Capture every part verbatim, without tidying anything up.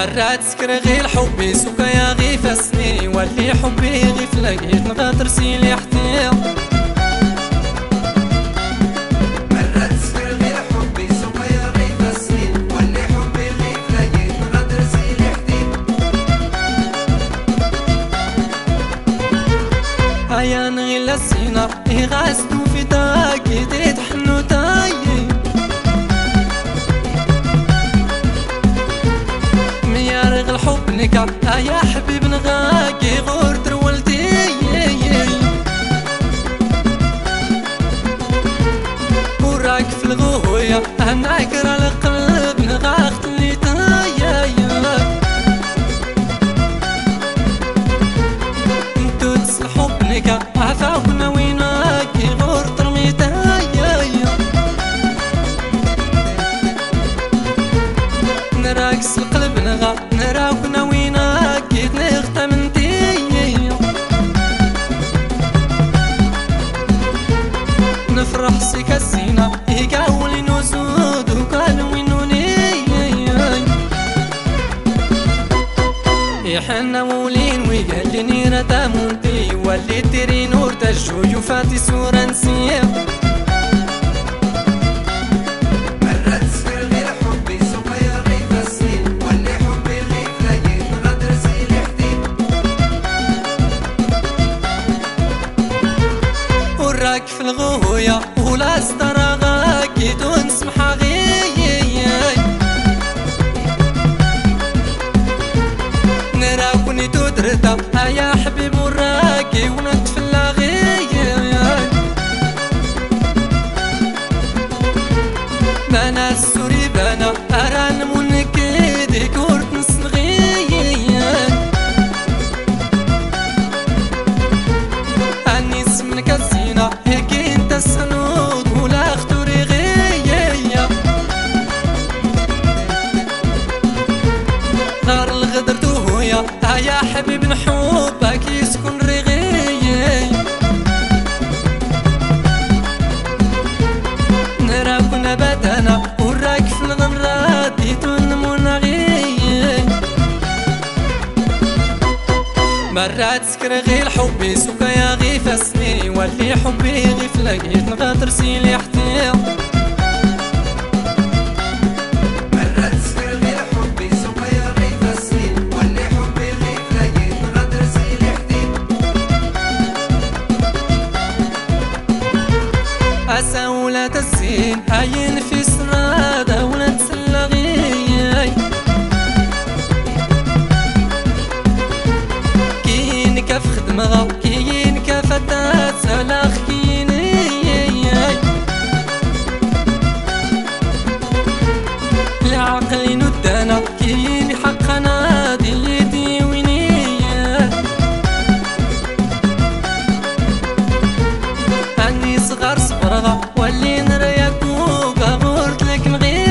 مرات سكر غير حبي سوكا يا غي فاسني واللي حبي غي فلاقيت نغادر سيلي حتي مرات سكر غير حبي سوكا يا غي فاسني واللي حبي غي فلاقيت نغادر سيلي حتي هيا نغي لسينا إغاستو في داكي ديت حنو تاي الحب نكا يا حبيب نغاكي غور درولتي وراك في الغوية هناك راه القلب نغاخت اللي تايا انتو تس الحب نكا عفاونا ويناكي غور ترميتايا نراكس القلب نغا نراك ناويناك كي نختم انتي نفرح سيك السينا يقاولي نوزود وقال وينوني يحنا مولين ويقالني ردامونتي واللي تيري نور تجو يفاتي سورة نسيب راك في الغوية ولا استراغاكي دون سمحة غي نراكني تدرتا يا حبيب وراكي ونتفلا غي بنا السوري بنا أران منكيدي كورت نسلغي أني اسمك الزينة هيكي انت السنود ولا اختوري غيا نار الغدر توهويا يا حبيب نحبك يسكن رغي نراك نباتنا وراك في الغمرات يتون غي مرات سكر غي الحب سوكا يا غي فاسني واللي حبي غي فلاقيت نغادر سيلي حتي مرات سكر غي حبي سوكا يا غي فاسني واللي حبي غي فلاقيت نغادر سيلي حتي أساولة الزين هاين في سنادة ونتسلى غي كف خدمة كاين كفتات سلاخ كيني العقل ندانا كاين حقنا ديدي ويني أني صغار صبرغة واللي نريك وقا غورت لك مغي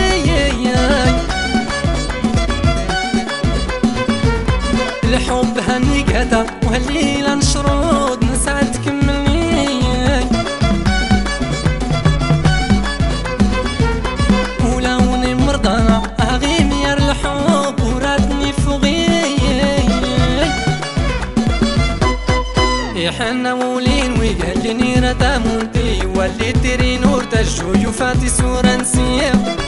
الحب هني قدا والليلة نشرود نسعد تكملني ولوني مرضانا أغي ميار الحب وراتني فوقي يحنا مولين ويقالني ردامونتي واللي تيري نور تجو يفاتي سورة نسيب